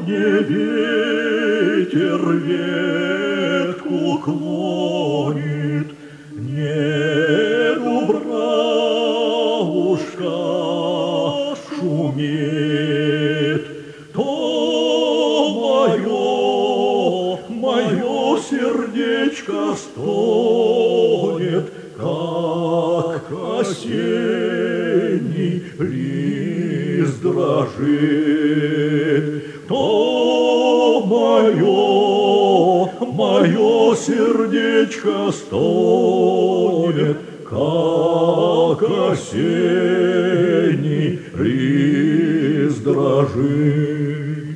мне ветер ветку клонит, не дубравушка шумит, то мое сердечко стонет, как осенний лист дрожит, то мое сердечко стонет, как осенний лист дрожит.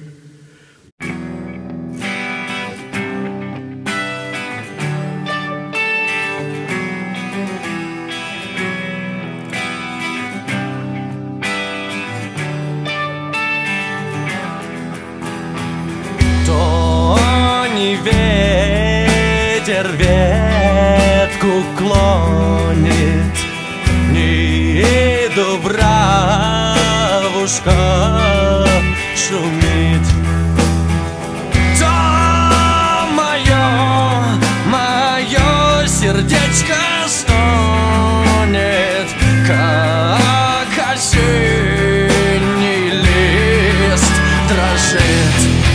Ветер ветку клонит, не дубравушка шумит, то мое сердечко стонет, как осенний лист дрожит.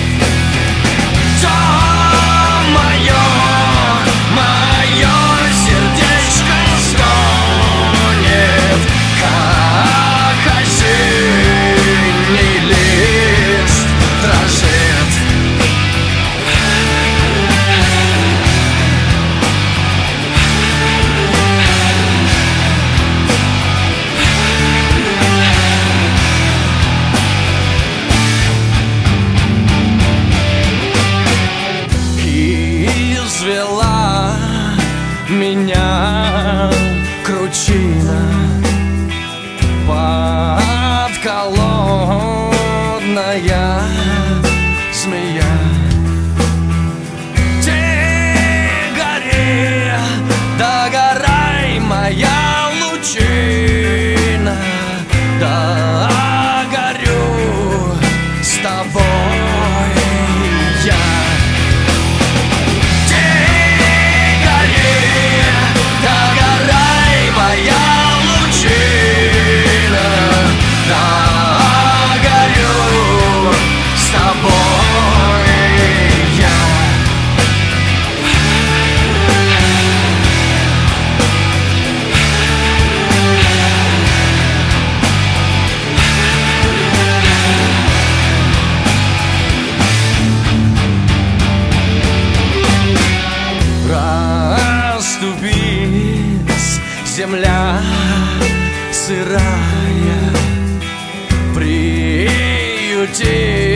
Извела меня кручина подколодная змея. Ты гори, догорай, моя лучина, догорю с тобой я. Земля сырая, приюти